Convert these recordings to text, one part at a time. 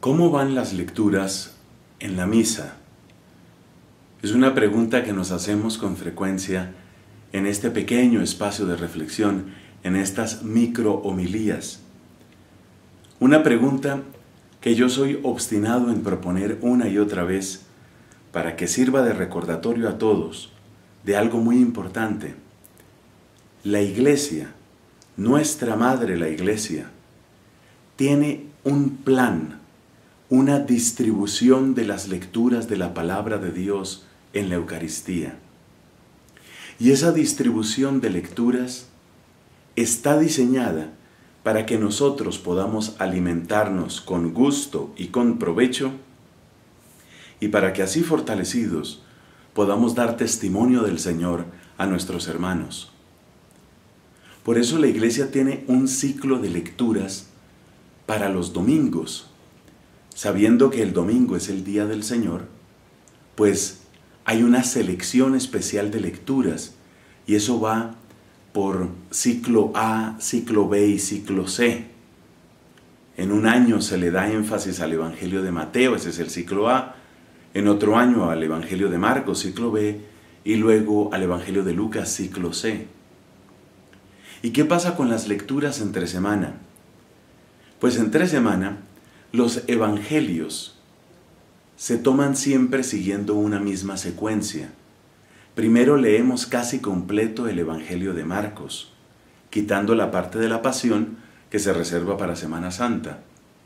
¿Cómo van las lecturas en la misa? Es una pregunta que nos hacemos con frecuencia en este pequeño espacio de reflexión, en estas micro-homilías. Una pregunta que yo soy obstinado en proponer una y otra vez para que sirva de recordatorio a todos de algo muy importante. La Iglesia, nuestra Madre la Iglesia, tiene un plan, una distribución de las lecturas de la palabra de Dios en la Eucaristía. Y esa distribución de lecturas está diseñada para que nosotros podamos alimentarnos con gusto y con provecho, y para que así fortalecidos podamos dar testimonio del Señor a nuestros hermanos. Por eso la Iglesia tiene un ciclo de lecturas para los domingos. Sabiendo que el domingo es el día del Señor, pues hay una selección especial de lecturas, y eso va por ciclo A, ciclo B y ciclo C. En un año se le da énfasis al Evangelio de Mateo, ese es el ciclo A, en otro año al Evangelio de Marcos, ciclo B, y luego al Evangelio de Lucas, ciclo C. ¿Y qué pasa con las lecturas entre semana? Pues entre semana los evangelios se toman siempre siguiendo una misma secuencia. Primero leemos casi completo el Evangelio de Marcos, quitando la parte de la Pasión que se reserva para Semana Santa.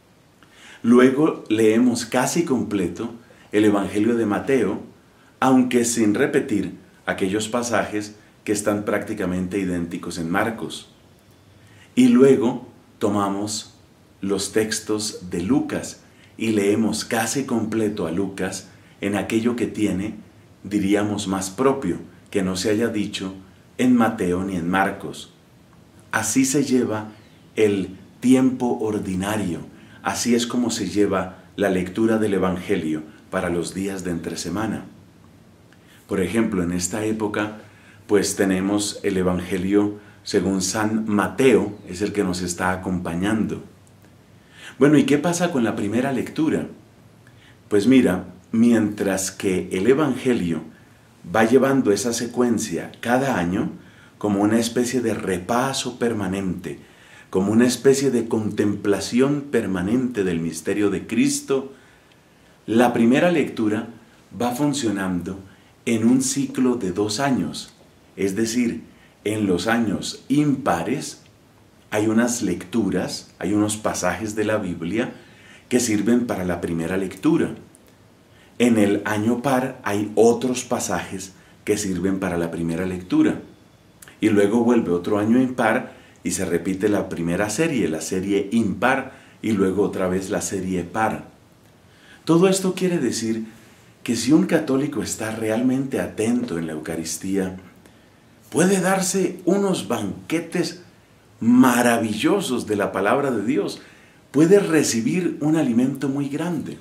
Luego leemos casi completo el Evangelio de Mateo, aunque sin repetir aquellos pasajes que están prácticamente idénticos en Marcos. Y luego tomamos los textos de Lucas y leemos casi completo a Lucas en aquello que tiene, diríamos, más propio, que no se haya dicho en Mateo ni en Marcos. Así se lleva el tiempo ordinario, así es como se lleva la lectura del Evangelio para los días de entre semana. Por ejemplo, en esta época, pues tenemos el Evangelio según San Mateo, es el que nos está acompañando. Bueno, ¿y qué pasa con la primera lectura? Pues mira, mientras que el Evangelio va llevando esa secuencia cada año como una especie de repaso permanente, como una especie de contemplación permanente del misterio de Cristo, la primera lectura va funcionando en un ciclo de 2 años, es decir, en los años impares, hay unas lecturas, hay unos pasajes de la Biblia que sirven para la primera lectura. En el año par hay otros pasajes que sirven para la primera lectura. Y luego vuelve otro año impar y se repite la primera serie, la serie impar, y luego otra vez la serie par. Todo esto quiere decir que si un católico está realmente atento en la Eucaristía, puede darse unos banquetes maravillosos de la palabra de Dios, puede recibir un alimento muy grande.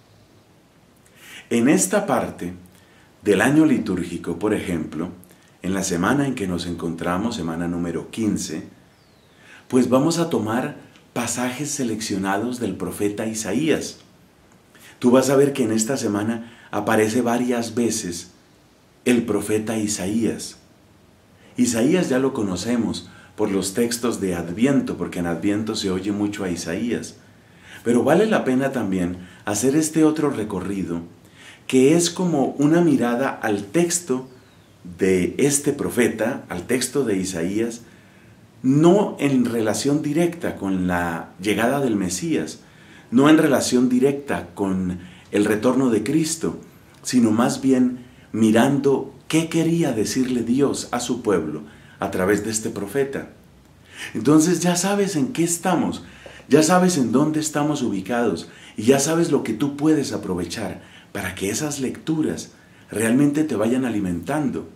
En esta parte del año litúrgico, por ejemplo, en la semana en que nos encontramos, semana número 15, pues vamos a tomar pasajes seleccionados del profeta Isaías. Tú vas a ver que en esta semana aparece varias veces el profeta Isaías. Isaías ya lo conocemos por los textos de Adviento, porque en Adviento se oye mucho a Isaías. Pero vale la pena también hacer este otro recorrido, que es como una mirada al texto de este profeta, al texto de Isaías, no en relación directa con la llegada del Mesías, no en relación directa con el retorno de Cristo, sino más bien mirando qué quería decirle Dios a su pueblo a través de este profeta. Entonces ya sabes en qué estamos, ya sabes en dónde estamos ubicados y ya sabes lo que tú puedes aprovechar para que esas lecturas realmente te vayan alimentando.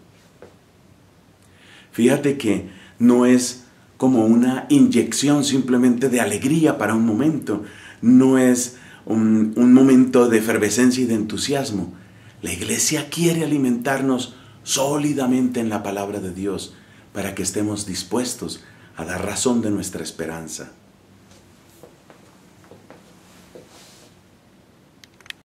Fíjate que no es como una inyección simplemente de alegría para un momento, no es un momento de efervescencia y de entusiasmo. La Iglesia quiere alimentarnos sólidamente en la palabra de Dios para que estemos dispuestos a dar razón de nuestra esperanza.